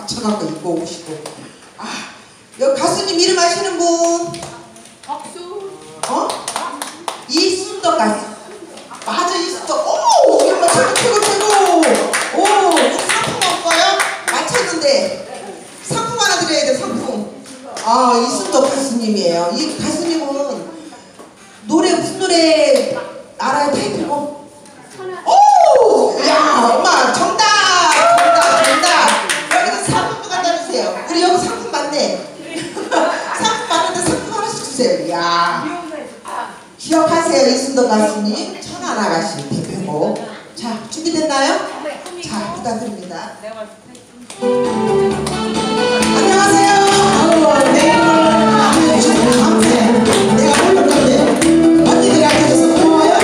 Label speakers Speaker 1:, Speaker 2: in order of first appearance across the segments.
Speaker 1: 맞춰갖고 입고 오시고. 아, 여기 가수님 이름 아시는 분?
Speaker 2: 박수.
Speaker 1: 어? 이순덕 가수. 맞아, 이순덕. 오! 정말 최고. 오! 상품 없어요? 맞췄는데. 상품 하나 드려야 돼, 상품. 아, 이순덕 가수님이에요. 이 가수님은 무슨 노래 알아요? 타이틀곡? 오! 야, 엄마, 정답! 여기서 상품 갖다 주세요. 우리 여기 상품 많네. 상품 많은데 상품 하나씩 주세요. 야. 기억하세요, 이순덕 가수님. 천안아가씨 대표곡. 자, 준비됐나요? 자, 부탁드립니다. 안녕하세요. 내가 부를 건데 언니들이 앉아줘서 고마워요.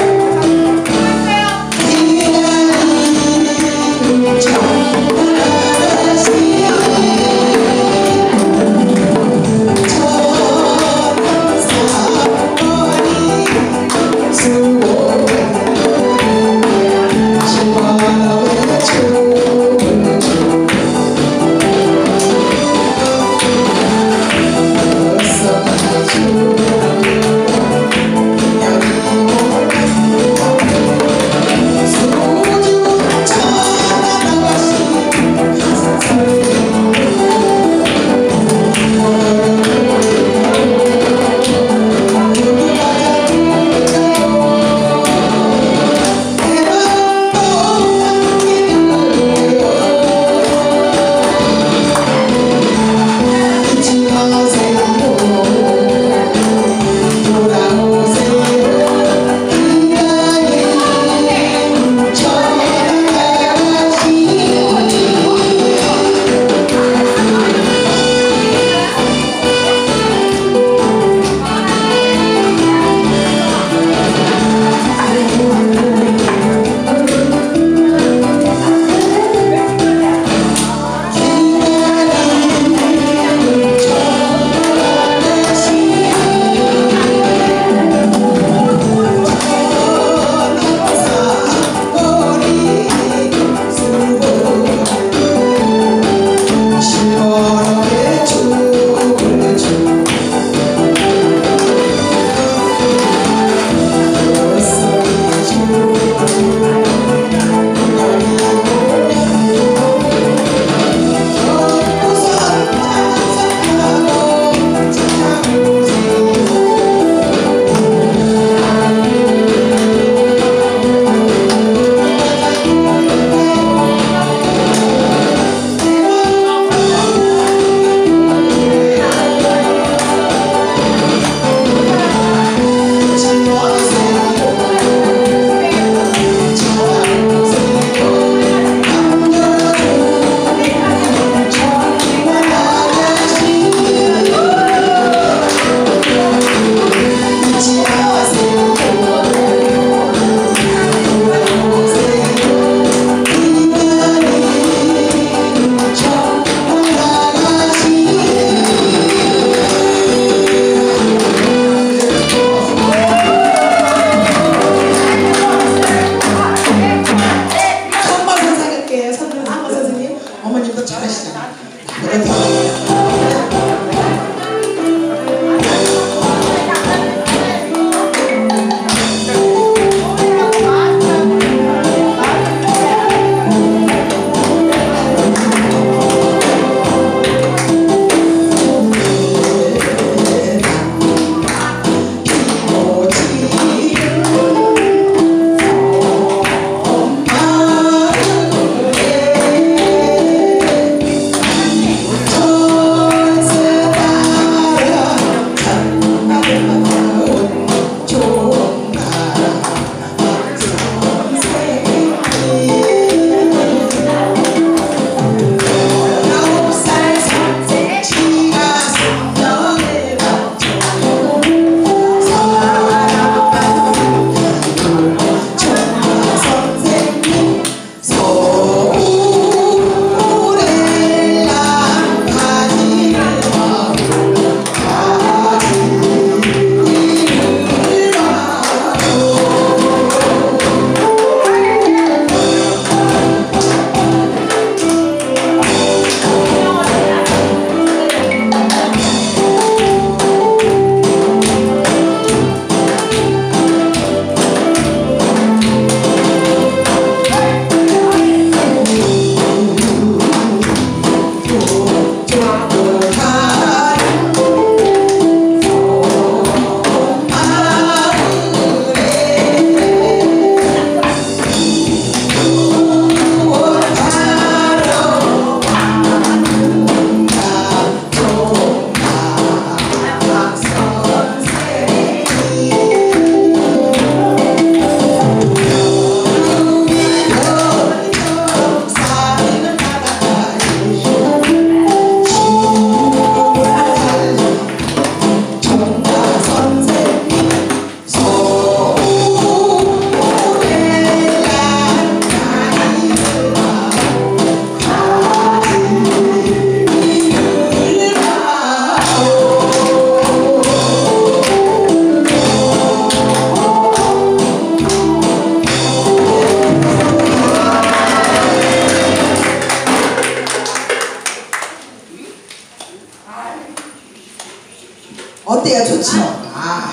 Speaker 1: 어때요? 좋죠? 아.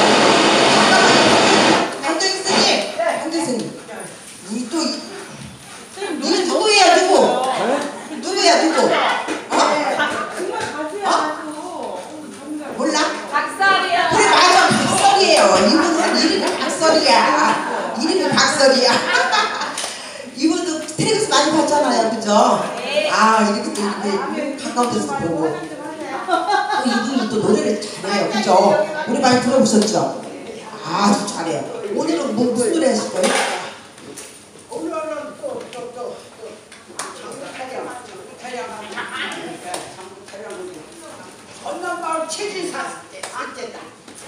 Speaker 1: 한정희 선생님! 한정희 선생님. 우리 또, 이거 누구야, 누구? 누구야, 누구? 몰라?
Speaker 2: 박설이야.
Speaker 1: 그래, 맞아. 박설이에요. 이분은 이름이 박설이야. 이름이 박설이야. 이분도 텔레비전 많이 봤잖아요. 그죠? 아, 이렇게 또 이렇게 가까운 데서 보고. 또 이분이 또 노래를 잘해요. 그죠? 우리 많이 들어보셨죠? 아주 잘해요. 오늘은 뭐, 무슨 노래 하실 거예요?
Speaker 3: 오늘은 또 전남마을 체질사 때다.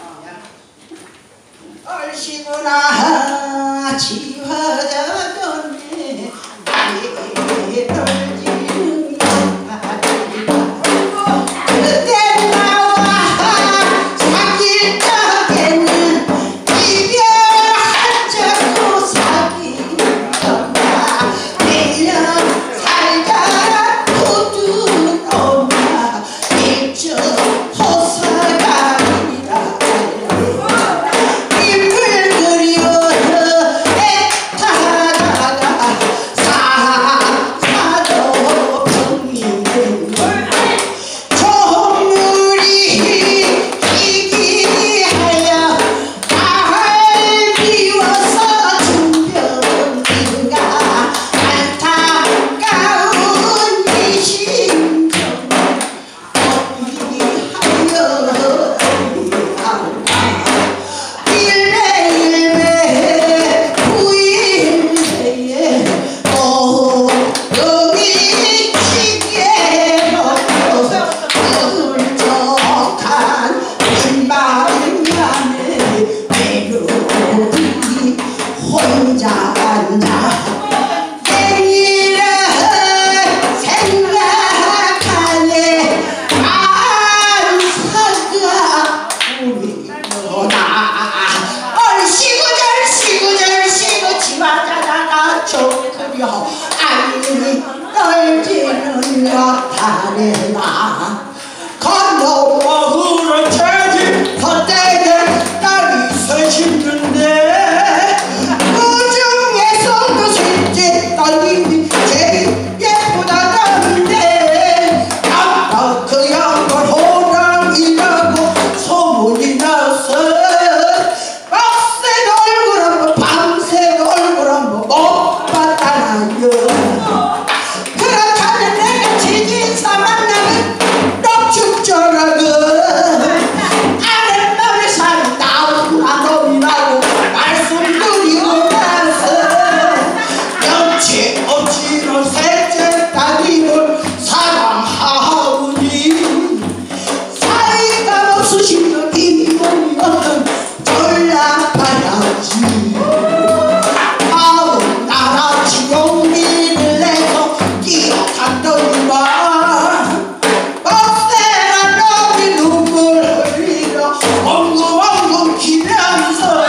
Speaker 1: 얼씨구나 지화자건네 떨지는 그때 나와 사귈 적에는 이별하자고 사귀었나 1년 살자 도둑 엄마 일주 호사가리라 아니 떨지는 못하네나 건너먹으러 채지 헛되게 딸이 서심는데 그 중에서도 실제 딸이 제일 예쁘다던데 아빠 그 양반 호랑이라고 소문이 나서 빡센 얼굴 한번 밤새 얼굴 한번 못 봤다나요. 그렇다면 내가 지진사 만나면 넉죽져라고 아랫마을에 사는 나무나 놈이라고 말씀드리고 나서 연체 없이는 셋째 따님을 사랑하오니 사이가 없으시면 이놈이 없는 전락하야지. 아우 나같이 용기를 내서 뛰어갔더니만 빡세한 놈이 눈물 흘리며 엉금엉금 기면서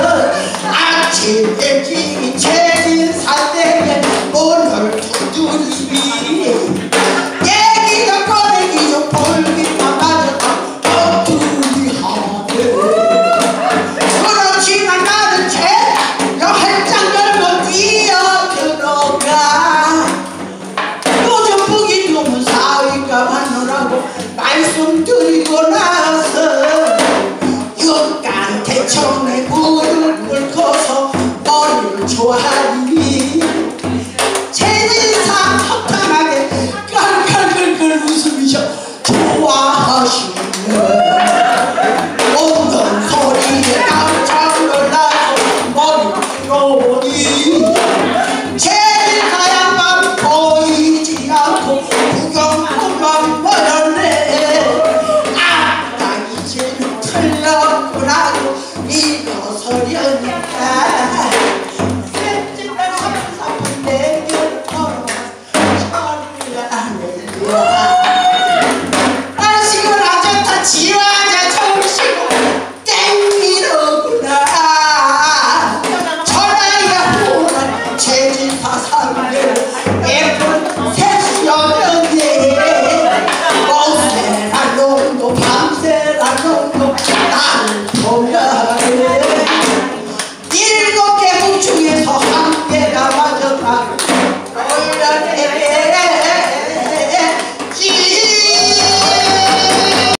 Speaker 1: 아침 일찍이 채진 산대에 문을 두드리니 얘기가 꺼내기 좀 볼기만 맞았다 엎드리하네. 그렇지만 나는 제일 할장 열고 뛰어들어가 요즘 보기 드문 사위가 마누라고 말씀드리고 나서 육간 대청에 물을 끓고서 머리를 좋아하니 제진사 허탕하게 깔깔끌끌 웃으면서 좋아하시네. 온던 소리에 깜짝 놀라서 머리를 들어보니 제진사 양반 보이지 않고 구경꾼만 보였네. 아따 이제는 틀렸구나고 일어서려니까 셋째 딸 3, 4분 내게 걸어와 소리가 나네.